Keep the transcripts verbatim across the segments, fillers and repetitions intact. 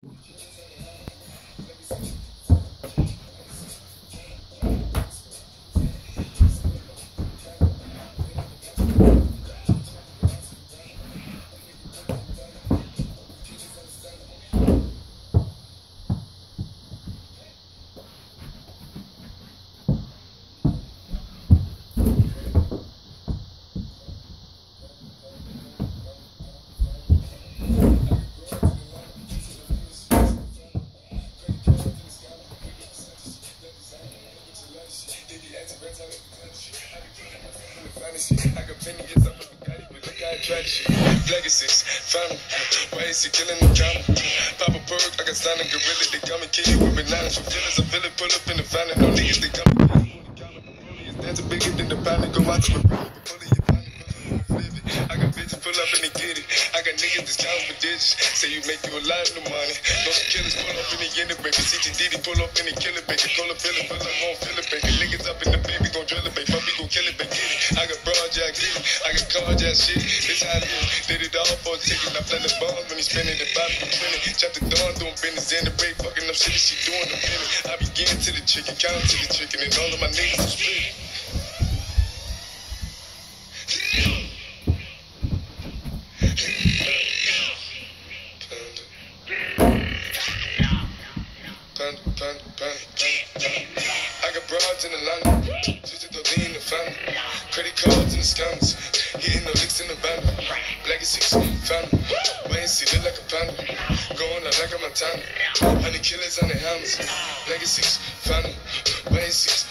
Legacies, found why is he killing the drama? Pop a perk, I got signed a gorilla, they come and kill you with bananas for feelings. I feel it, pull up in the fountain, no niggas, they come and kill you. That's a bigger than the pound, go out to the pull your I got bitches pull up and they get it. I got niggas that's counting for digits. Say you make you a lot of money. Those killers pull up and they get it, baby. C T D D pull up and they kill it, baby. Call a feeling, pull up, won't feel it, baby. Niggas up in the baby, gon' drill it, baby. Fuck, we gon' kill it, baby. Get it. I got broad jack, get it. I got car jack shit. This how I live. Did it all for a ticket. I play the bombs when he spinning the bottom from twenty. Chop the dawn, doing business in the bay. Fucking up shit, she doing the minute. I begin to the chicken, count to the chicken, and all of my niggas are split. I got broads in the line, just to lean in the family, credit cards in the scams, hitting the licks in the band, legacies, family, wait and see, look like a panda, going out like a Montana, honey killers on the helmets, legacies, family, wait and see.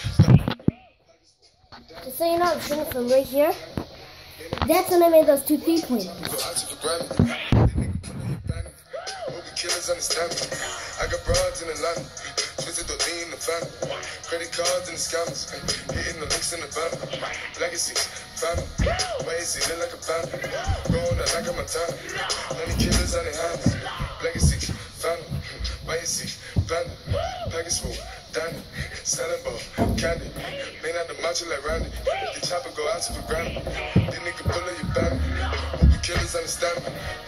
Just so you know, I'm shooting from right here. That's when I made those two three pointers. Killers understand me. I got broads in the line, twisted the lean in the family, credit cards in the scams, hitting the links in the van, legacies, family, why is he look like a family, going out like a Montana, honey killers on their hands, legacies, family, why is he family, package full, Danny, selling ball, candy, made out the macho like Randy, the chopper go out to for granted, this nigga pull up your band, hope the killers understand me.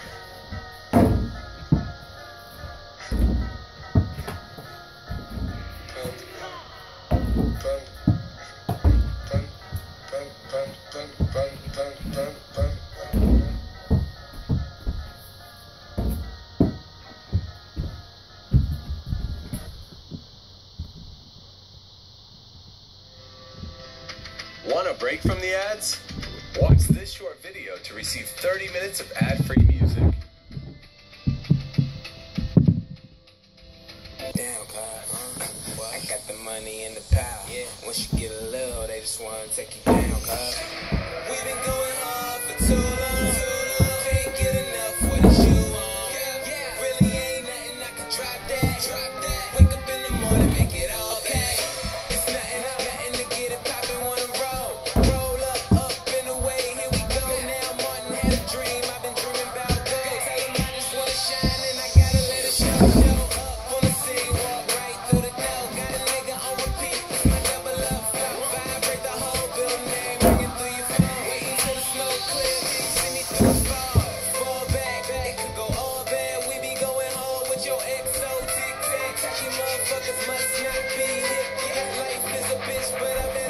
Want a break from the ads? Watch this short video to receive thirty minutes of ad-free music. Damn, God, huh? Well, I got the money in the power. Yeah. Once you get a little, they just want to take you down, God. We've been going hard for too long. Can't get enough with the shoe on. Yeah. Really ain't nothing I can drop that. Drop that. Wake up in the morning, make it all okay. It's nothing, nothing to get it poppin', wanna roll. Roll up, up and away, here we go. Now Martin had a dream, I've been dreaming about gold. Tell him I just wanna shine and I gotta let it show. Show up on the scene, walk right through the door. Got a nigga on repeat, it's my double up flow. Vibrate the whole building, name ringing through your phone. Waiting till the smoke clear, see me through the fall. Fall back, it could go all bad. We be going home with your X O tic tac. You motherfuckers must not be hip. Yeah, life is a bitch, but I've been